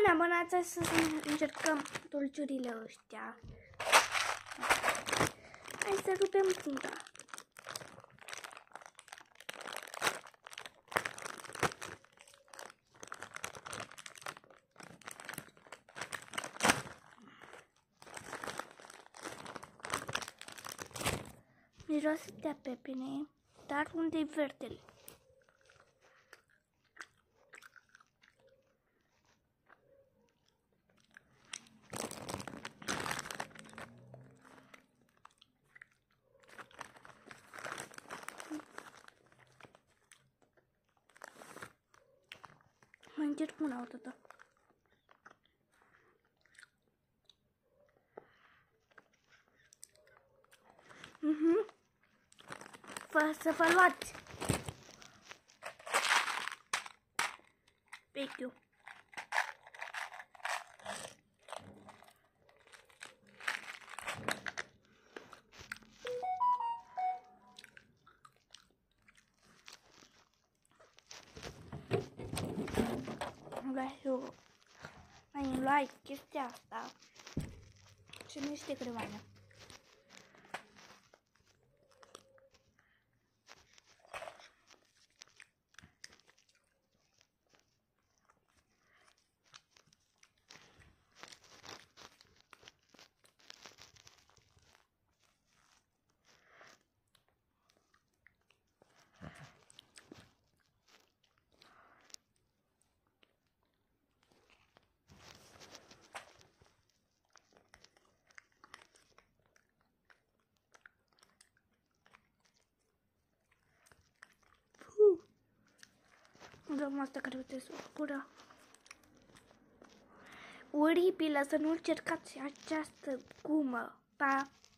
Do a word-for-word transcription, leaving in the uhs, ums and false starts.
ne abonați să încercăm dulciurile ăștia. Hai să rupem punga. Miroase de pepene, dar unde-i verdele? Mai încerc una o dată. Mhm. Fă să vă luați vechiul. Vreau eu mai îmi luai chestia asta și nu știe cremoană. Dăm asta care uite să o gură. Oribilă, să nu încercați această gumă. Pa!